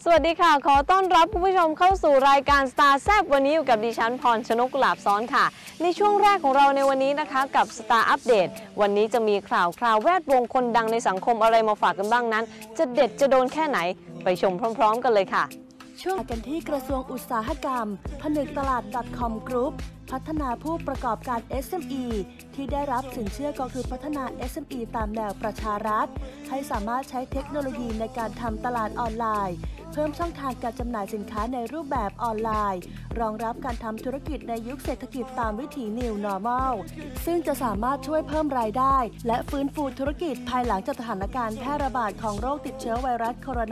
สวัสดีค่ะขอต้อนรับคุณผู้ชมเข้าสู่รายการ Star แซบวันนี้อยู่กับดิฉันพรชนกกุหลาบซ้อนค่ะในช่วงแรกของเราในวันนี้นะคะกับ Star อัปเดตวันนี้จะมีข่าวแวดวงคนดังในสังคมอะไรมาฝากกันบ้างนั้นจะเด็ดจะโดนแค่ไหนไปชมพร้อมๆกันเลยค่ะช่วงกันที่กระทรวงอุตสาหกรรมผนึกตลาด .com Group พัฒนาผู้ประกอบการ SME ที่ได้รับสินเชื่อกองทุนพัฒนา SME ตามแนวประชารัฐให้สามารถใช้เทคโนโลยีในการทำตลาดออนไลน์เพิ่มช่องทางการจำหน่ายสินค้าในรูปแบบออนไลน์รองรับการทำธุรกิจในยุคเศรษฐกิจตามวิถี New Normal ซึ่งจะสามารถช่วยเพิ่มรายได้และฟื้นฟูธุรกิจภายหลังจากสถานการณ์แพร่ระบาดของโรคติดเชื้อไวรัสโคโรนา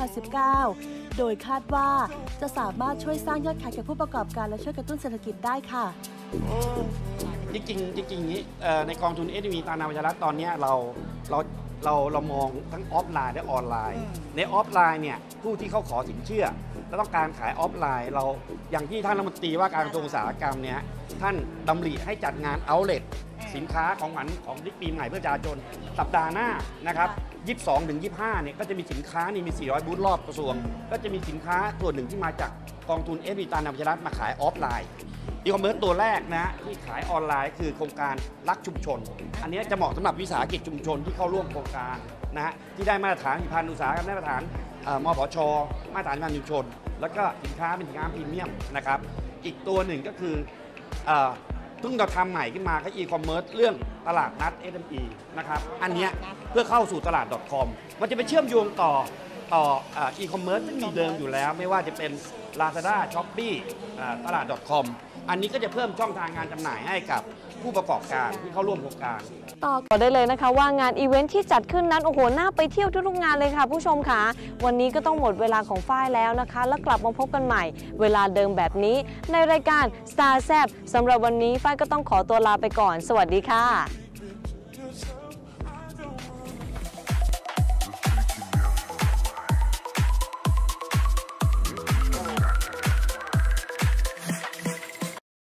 2019 โดยคาดว่าจะสามารถช่วยสร้างยอดขายแก่ผู้ประกอบการและช่วยกระตุ้นเศรษฐกิจได้ค่ะจริงอย่างนี้ในกองทุน SME ตามแนวประชารัฐตอนนี้เรามองทั้งออฟไลน์และออนไลน์ในออฟไลน์เนี่ยผู้ที่เขาขอสินเชื่อและต้องการขายออฟไลน์เราอย่างที่ท่านรัฐมนตรีว่าการกระทรวงอุตสาหกรรมเนี่ยท่านดำริให้จัดงานเอาท์เลทสินค้าของขวัญของปีใหม่เพื่อประชาชนสัปดาห์หน้านะครับ22 ถึง 25เนี่ยก็จะมีสินค้านี่มี400บูธรอบกระทรวงก็จะมีสินค้าส่วนหนึ่งที่มาจากกองทุน SME ตามแนวประชารัฐมาขายออฟไลน์อีคอมเมิร์ซตัวแรกนะที่ขายออนไลน์คือโครงการรักชุมชนอันนี้จะเหมาะสำหรับวิสาหกิจชุมชนที่เข้าร่วมโครงการนะฮะที่ได้มาตรฐานผลิตภัณฑ์อุตสาหกรรมได้มาตรฐานมผช.มาตรฐานการชุมชนแล้วก็สินค้าเป็นสินค้าพรีเมียมนะครับอีกตัวหนึ่งก็คือเพิ่งเราทำใหม่ขึ้นมาก็อีคอมเมิร์ซเรื่องตลาดนัด SME นะครับอันนี้เพื่อเข้าสู่ตลาด .com มันจะไปเชื่อมโยงต่ออีคอมเมิร์ซที่มีเดิมอยู่แล้วไม่ว่าจะเป็น Lazada Shopee ตลาด .com อันนี้ก็จะเพิ่มช่องทางการจำหน่ายให้กับผู้ประกอบการที่เข้าร่วมโครงการต่อได้เลยนะคะว่างานอีเวนท์ที่จัดขึ้นนั้นโอ้โหน่าไปเที่ยวทุกงานเลยค่ะผู้ชมค่ะวันนี้ก็ต้องหมดเวลาของฝ้ายแล้วนะคะแล้วกลับมาพบกันใหม่เวลาเดิมแบบนี้ในรายการ Star แซบสำหรับวันนี้ฝ้ายก็ต้องขอตัวลาไปก่อนสวัสดีค่ะ